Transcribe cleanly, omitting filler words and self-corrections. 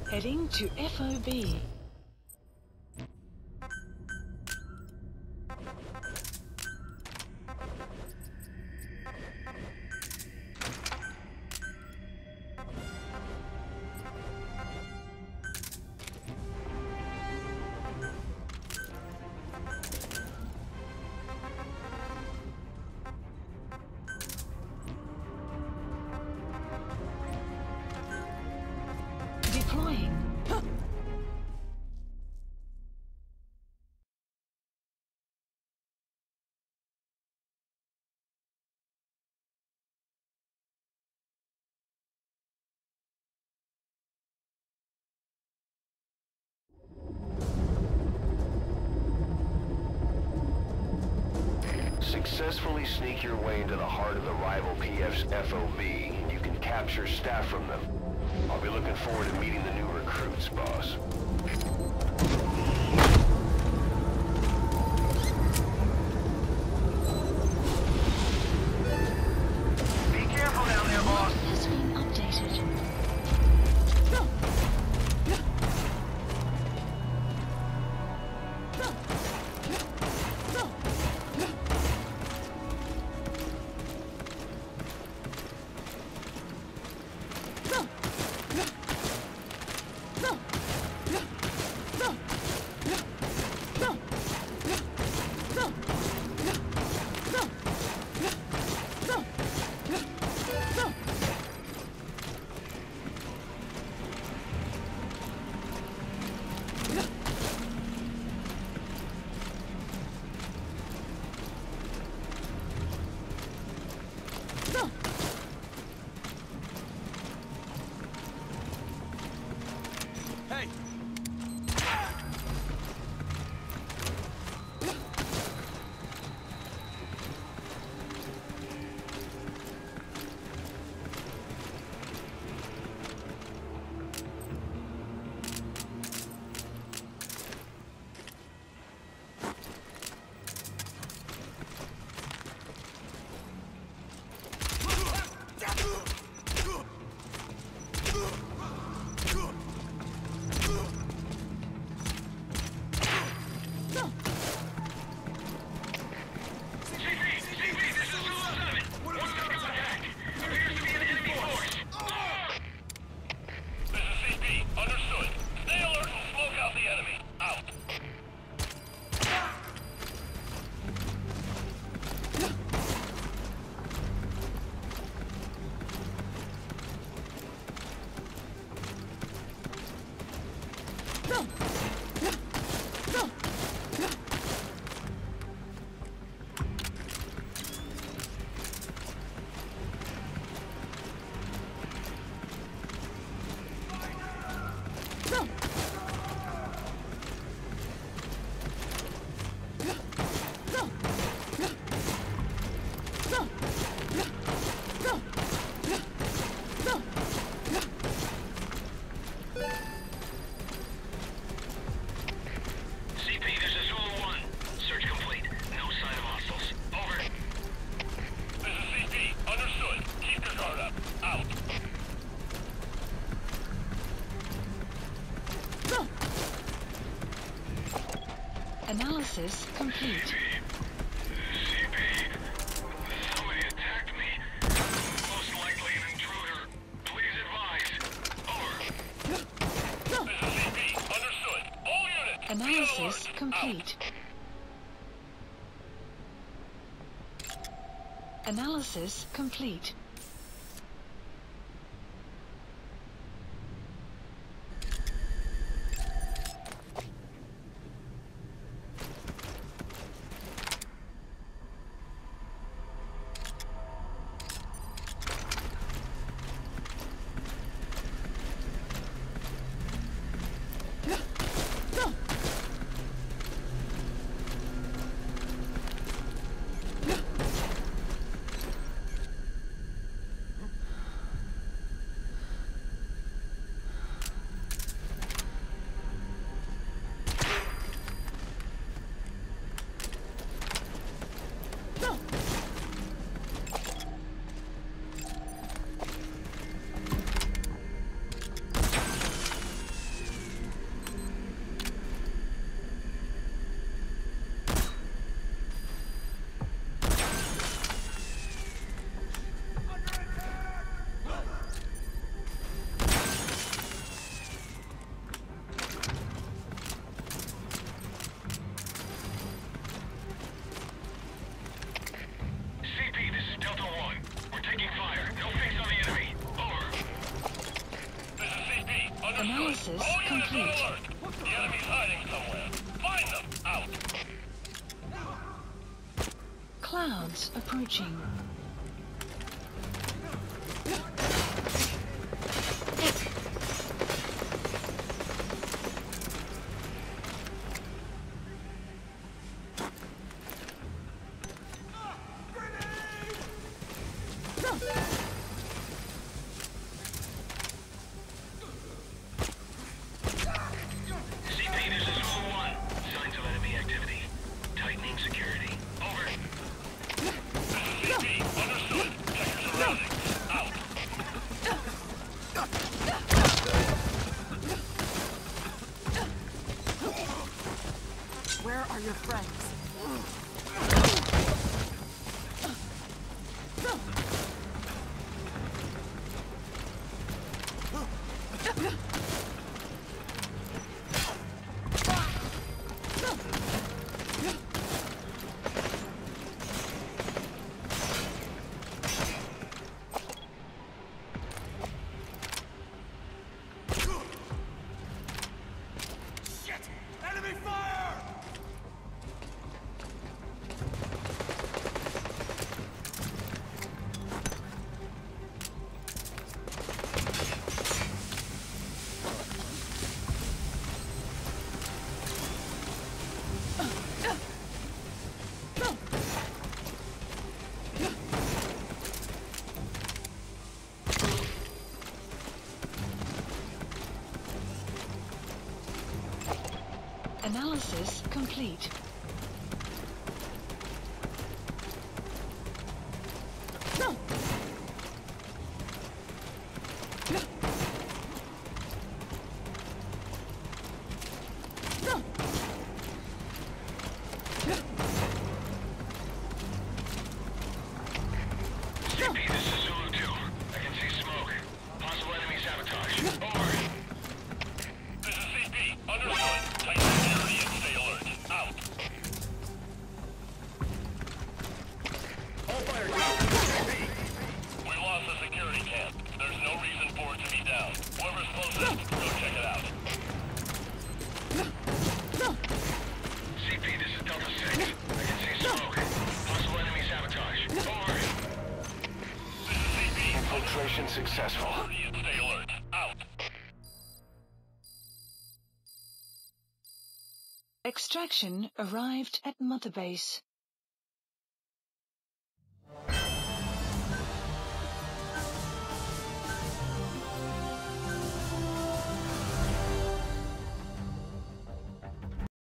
Heading to FOB. Deploying. Successfully sneak your way into the heart of the rival PF's FOB, and you can capture staff from them. I'll be looking forward to meeting the new recruits, boss. Be careful down there, boss! Has been updated. Hey! Analysis complete. Somebody attacked me. Most likely an intruder. Please advise. Over. This is CP. Understood. All units. Analysis complete. Analysis complete. Analysis All units on complete. alert. The enemy's hiding somewhere. Find them. Out. Clouds approaching. CP, this is Zulu 1. Signs of enemy activity. Tightening security. Over. This is CP. Understood. Check your surroundings. Out. Where are your friends? Shit! Enemy fire! Analysis complete. CP, this is Zulu 2. I can see smoke. Possible enemy sabotage. Over. This is CP. Understood. Tighten security and stay alert. Out. All fire team. We lost the security camp. There's no reason for it to be down. Whoever's closest, go check it out. CP, this is Delta 6. I can see smoke. Possible enemy sabotage. Over. This is CP. Infiltration successful. Stay alert. Out. Extraction arrived at Mother Base.